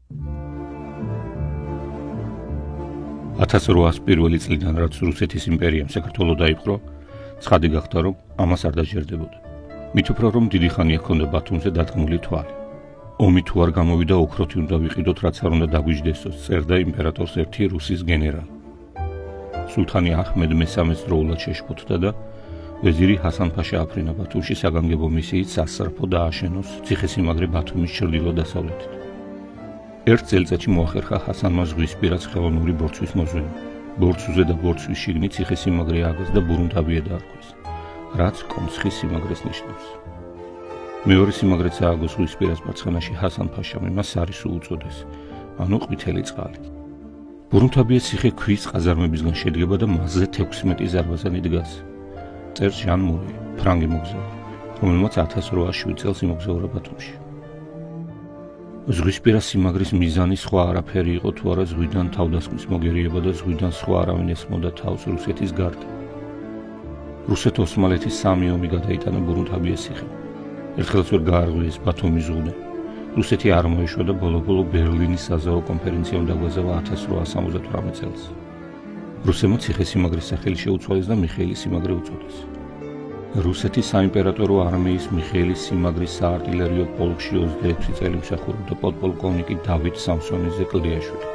1801 წლიდან, რაც რუსეთის იმპერიამ საქართველოს დაიპყრო, ცხადი გახდა, რომ ამას არ დაჯერდებოდა. მით უფრო რომ დიდი ხანია ჰქონდა ბათუმზე დადგმული თვალი. ომი თუ არ გამოვიდა, ოქროთი უნდა ვიყიდოთ, რაც არ უნდა დაგვიჯდესოს, წერდა იმპერატორს ერთი რუსის გენერალი. სულთანი აჰმედ მესამეც დროულად შეშფოთდა და ვეზირი ჰასან-ფაშა აფრინა ბათუმში საგანგებო მისიით სასწრაფო დააშენოს ციხესიმაგრე ბათუმის ჩრდილო-დასავლეთით. ერთ წელიწადში მოახერხა ჰასანმა ზღვისპირაც ხელოვნური ბორცვის მოძღვენა. ბორცვზე და ბორცვის შიგნით ციხესიმაგრე ააგეს და ბურუნთაბია დაარქვეს, რაც კონცხის სიმაგრეს ნიშნავს. მეორე სიმაგრეც ააგო ზღვისპირას მარცხენაში ჰასან-ფაშამ, იმას სარისუ უწოდეს, ანუ ყვითელი წყალი. ბურუნთაბია ციხე ქვის ყაზარმებისგან შედგება და მასზე 16 ზარბაზანი დგას. წერს ჟან მურე, ფრანგი მოგზაური, რომელმაც 1807 წელს იმოგზაურა ბათუმში. ზღვისპირა სიმაგრის მიზანი სხვა არაფერი იყო თუ არა ზღვიდან თავდასხმის მოგერიება და ზღვიდან სხვა არავინ ესმოდა თავს რუსეთის გარდა. რუსეთ-ოსმალეთის სამი ომი გადაიტანა ბურუნთაბიას ციხემ. ერთხელაც ვერ გაარღვიეს ბათუმის ზღუდე. რუსეთი არ მოეშვა და ბოლო-ბოლო ბერლინის საზავო კონფერენციამ დაგვაზავა 1878 წელს. რუსებმა ციხესიმაგრის სახელი შეუცვალეს და მიხეილის სიმაგრე უწოდეს. რუსეთის საიმპერატორო არმიის მიხეილის სიმაგრის საარტილერიო პოლკში 26 წელი მსახურობდა პოდპოლკოვნიკი დავით სამსონიძე კლდიაშვილი.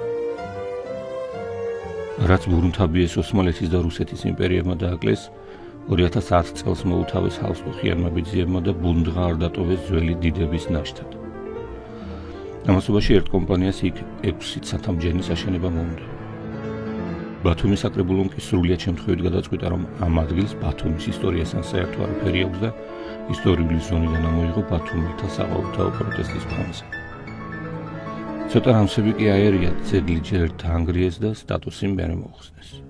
რაც ბურუნთაბიეს ოსმალეთის და რუსეთის იმპერიებმა დააკლეს, 2010 წელს მოუთავეს ჰაბსბურგიანმა ბიძიებმა და ბუნდღა არ დატოვეს ძველი დიდების ნაშთად. ამასობაში ერთ კომპანიას იქ 6 ცათამბჯენის აშენება მოუნდა. ბათუმის საკრებულომ კი სრულიად შემთხვევით გადაწყვიტა, რომ ამ ადგილს ბათუმის ისტორიასთან საერთო არაფერი აქვს და ისტორიული ზონიდან ამოიღო ბათუმელთა საყოველთაო პროტესტის ფონზე. ცოტა რამსები კი აერიათ, ძეგლი ჯერ დაანგრიეს და სტატუსი მერე მოუხსნეს.